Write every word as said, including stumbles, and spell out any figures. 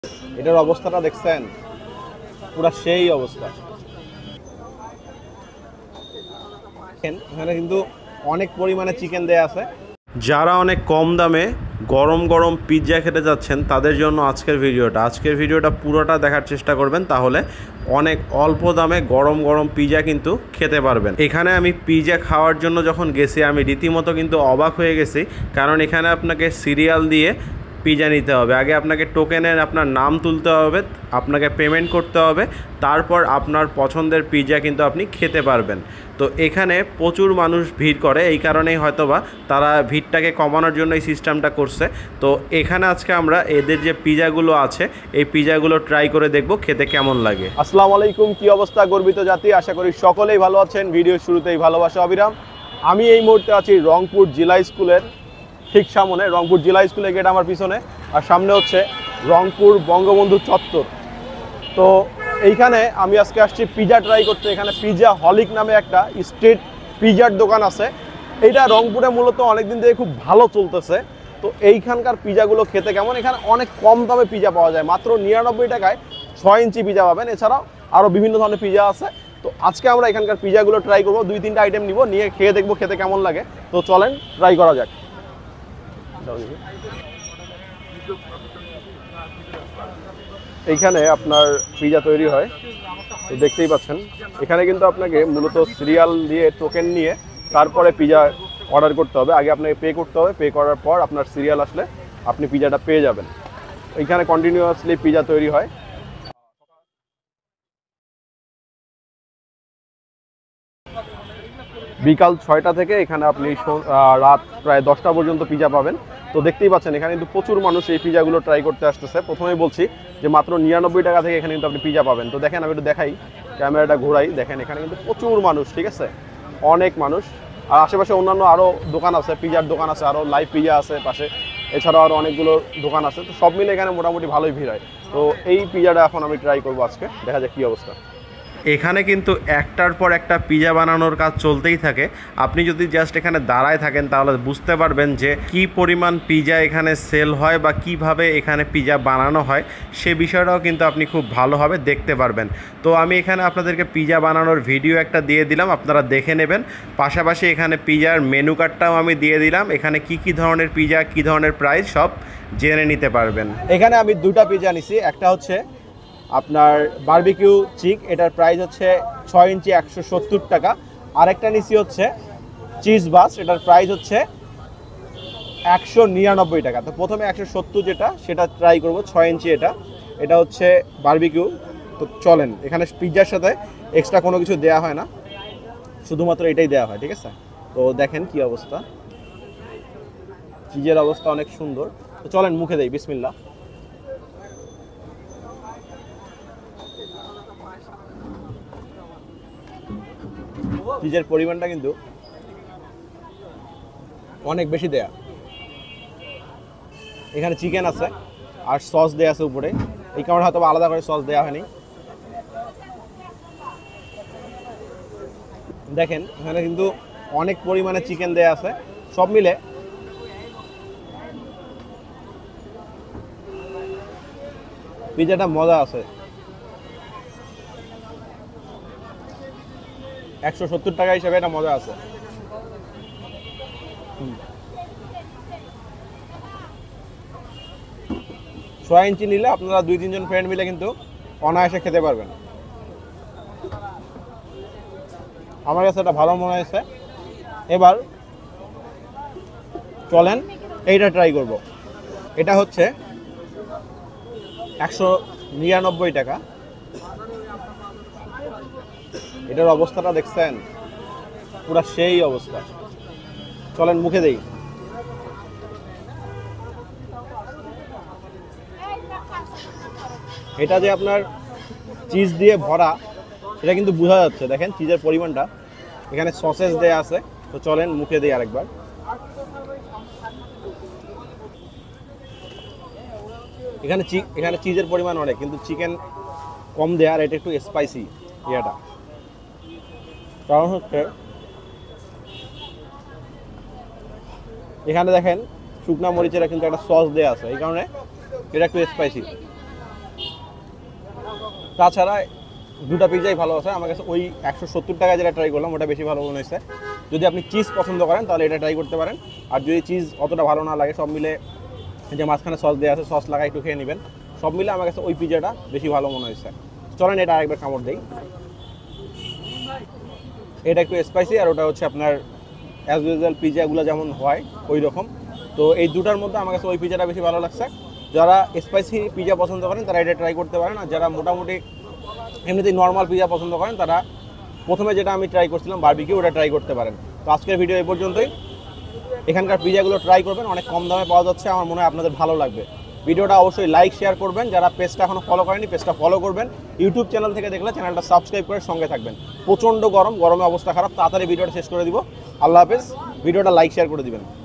এটার অবস্থাটা দেখছেন, পুরা সেই অবস্থা। এখানে কিন্তু অনেক পরিমাণে চিকেন দেয়া আছে। যারা অনেক কম দামে গরম গরম পিৎজা খেতে যাচ্ছেন তাদের জন্য আজকের ভিডিওটা আজকের ভিডিওটা পুরোটা দেখার চেষ্টা করবেন, তাহলে অনেক অল্প দামে গরম গরম পিৎজা কিন্তু খেতে পারবেন। এখানে আমি পিৎজা খাওয়ার জন্য যখন গেছি আমি রীতিমতো কিন্তু অবাক হয়ে গেছি, কারণ এখানে আপনাকে সিরিয়াল দিয়ে পিৎজা নিতে হবে। আগে আপনাকে টোকেনের আপনার নাম তুলতে হবে, আপনাকে পেমেন্ট করতে হবে, তারপর আপনার পছন্দের পিৎজা কিন্তু আপনি খেতে পারবেন। তো এখানে প্রচুর মানুষ ভিড় করে, এই কারণেই হয়তোবা তারা ভিড়টাকে কমানোর জন্য এই সিস্টেমটা করছে। তো এখানে আজকে আমরা এদের যে পিৎজাগুলো আছে এই পিৎজাগুলো ট্রাই করে দেখব খেতে কেমন লাগে। আসসালামু আলাইকুম, কি অবস্থা গর্বিত জাতি? আশা করি সকলেই ভালো আছেন। ভিডিও শুরুতেই ভালোবাসা অবিরাম। আমি এই মুহূর্তে আছি রংপুর জেলা স্কুলের ঠিক সামনে। রংপুর জেলা স্কুলের গেট আমার পিছনে, আর সামনে হচ্ছে রংপুর বঙ্গবন্ধু চত্বর। তো এইখানে আমি আজকে আসছি পিৎজা ট্রাই করতে। এখানে পিৎজা হলিক নামে একটা স্ট্রিট পিৎজার দোকান আছে। এইটা রংপুরে মূলত অনেকদিন থেকে খুব ভালো চলতেছে। তো এইখানকার পিৎজাগুলো খেতে কেমন, এখানে অনেক কম দামে পিৎজা পাওয়া যায়, মাত্র নিরানব্বই টাকায় ছয় ইঞ্চি পিৎজা পাবেন। এছাড়াও আরও বিভিন্ন ধরনের পিৎজা আছে। তো আজকে আমরা এখানকার পিৎজাগুলো ট্রাই করবো, দুই তিনটা আইটেম নিব, নিয়ে খেয়ে দেখবো খেতে কেমন লাগে। তো চলেন ট্রাই করা যাক। এইখানে আপনার পিৎজা তৈরি হয়, তো দেখতেই পাচ্ছেন। এখানে কিন্তু আপনাকে মূলত সিরিয়াল দিয়ে টোকেন নিয়ে তারপরে পিৎজা অর্ডার করতে হবে। আগে আপনাকে পে করতে হবে, পে করার পর আপনার সিরিয়াল আসলে আপনি পিৎজাটা পেয়ে যাবেন। এখানে কন্টিনিউয়াসলি পিৎজা তৈরি হয়। বিকাল ছয়টা থেকে এখানে আপনি রাত প্রায় দশটা পর্যন্ত পিৎজা পাবেন। তো দেখতেই পাচ্ছেন এখানে কিন্তু প্রচুর মানুষ এই পিৎজাগুলো ট্রাই করতে আসতেছে। প্রথমেই বলছি যে মাত্র নিরানব্বই টাকা থেকে এখানে কিন্তু আপনি পিৎজা পাবেন। তো দেখেন, আমি একটু দেখাই, ক্যামেরাটা ঘোরাই, দেখেন এখানে কিন্তু প্রচুর মানুষ, ঠিক আছে, অনেক মানুষ। আর আশেপাশে অন্যান্য আরও দোকান আছে, পিৎজার দোকান আছে, আরও লাইভ পিৎজা আছে পাশে, এছাড়াও আরও অনেকগুলো দোকান আছে। তো সব মিলে এখানে মোটামুটি ভালোই ভিড় হয়। তো এই পিৎজাটা এখন আমি ট্রাই করবো আজকে, দেখা যাক কী অবস্থা। এখানে কিন্তু একটার পর একটা পিৎজা বানানোর কাজ চলতেই থাকে। আপনি যদি জাস্ট এখানে দাঁড়ায় থাকেন তাহলে বুঝতে পারবেন যে কি পরিমাণ পিৎজা এখানে সেল হয় বা কিভাবে এখানে পিৎজা বানানো হয়, সে বিষয়টাও কিন্তু আপনি খুব ভালোভাবে দেখতে পারবেন। তো আমি এখানে আপনাদেরকে পিৎজা বানানোর ভিডিও একটা দিয়ে দিলাম, আপনারা দেখে নেবেন। পাশাপাশি এখানে পিৎজার মেনু কার্ডটাও আমি দিয়ে দিলাম, এখানে কি কি ধরনের পিৎজা, কি ধরনের প্রাইস সব জেনে নিতে পারবেন। এখানে আমি দুটা পিৎজা নিছি। একটা হচ্ছে আপনার বারবিকিউ চিক, এটার প্রাইস হচ্ছে ছয় ইঞ্চি একশো সত্তর টাকা। আরেকটা নিচি হচ্ছে চিজ বাস, এটার প্রাইস হচ্ছে একশো নিরানব্বই টাকা। তো প্রথমে একশো সত্তর যেটা সেটা ট্রাই করব, ছয় ইঞ্চি এটা এটা হচ্ছে বারবিকিউ। তো চলেন, এখানে পিৎজার সাথে এক্সট্রা কোনো কিছু দেওয়া হয় না, শুধুমাত্র এটাই দেওয়া হয়, ঠিক আছে। তো দেখেন কি অবস্থা, চিজের অবস্থা অনেক সুন্দর। তো চলেন মুখে দেই, বিসমিল্লাহ। চিজের পরিমাণটা কিন্তু অনেক বেশি দেয়া। এখানে চিকেন আছে আর সস দেয়া আছে উপরে, এই কারণে হয়তো আলাদা করে সস দেওয়া হয়নি। দেখেন এখানে কিন্তু অনেক পরিমাণে চিকেন দেয়া আছে। সব মিলে পিৎজাটা মজা আছে। একশো সত্তর টাকা হিসাবে এটা মজা আছে। ছয় ইঞ্চি নিলে আপনারা দুই তিনজন ফ্রেন্ড মিলে কিন্তু অনায়াসে খেতে পারবেন। আমার কাছে এটা ভালো মনে হয়েছে। এবার চলেন এইটা ট্রাই করব। এটা হচ্ছে একশো নিরানব্বই টাকা। এটার অবস্থাটা দেখছেন, পুরা সেই অবস্থা। চলেন মুখে দেই। এটা যে আপনার চিজ দিয়ে ভরা সেটা কিন্তু বোঝা যাচ্ছে, দেখেন চিজের পরিমাণটা। এখানে সসেস দেয়া আছে। তো চলেন মুখে দিই আরেকবার। এখানে এখানে চিজের পরিমাণ অনেক, কিন্তু চিকেন কম দেয়া, আর এটা একটু স্পাইসি ইয়াটা। কারণ হচ্ছে এখানে দেখেন শুকনা মরিচের কিন্তু একটা সস দেওয়া আছে, এই কারণে এটা একটু স্পাইসি। তাছাড়া দুটা পিৎজাই ভালো আছে আমার কাছে। ওই একশো সত্তর টাকা যেটা ট্রাই করলাম ওটা বেশি ভালো মনে হয়েছে। যদি আপনি চিজ পছন্দ করেন তাহলে এটা ট্রাই করতে পারেন, আর যদি চিজ অতটা ভালো না লাগে সব মিলে যে মাঝখানে সস দেওয়া আছে সস লাগা একটু খেয়ে নেবেন, সব মিলে আমার কাছে ওই পিৎজাটা বেশি ভালো মনে হয়েছে। চলেন এটা আরেকবার কামড় দিই। এটা একটু স্পাইসি আর ওটা হচ্ছে আপনার অ্যাজ ইউজুয়াল পিৎজাগুলো যেমন হয় ওই রকম। তো এই দুটার মধ্যে আমার কাছে ওই পিৎজাটা বেশি ভালো লাগছে। যারা স্পাইসি পিৎজা পছন্দ করেন তারা এটা ট্রাই করতে পারেন, আর যারা মোটামুটি এমনিতেই নর্মাল পিৎজা পছন্দ করেন তারা প্রথমে যেটা আমি ট্রাই করছিলাম বারবিকিউ ওটা ট্রাই করতে পারেন। তো আজকের ভিডিও এই পর্যন্তই। এখানকার পিৎজাগুলো ট্রাই করবেন, অনেক কম দামে পাওয়া যাচ্ছে, আমার মনে হয় আপনাদের ভালো লাগবে। ভিডিওটা অবশ্যই লাইক শেয়ার করবেন, যারা পেজটা এখনো ফলো করেনি পেজটা ফলো করবেন, ইউটিউব চ্যানেল থেকে দেখলে চ্যানেলটা সাবস্ক্রাইব করে সঙ্গে থাকবেন। প্রচণ্ড গরম, গরমে অবস্থা খারাপ, তাড়াতাড়ি ভিডিওটা শেষ করে দিব। আল্লাহ হাফেজ, ভিডিওটা লাইক শেয়ার করে দিবেন।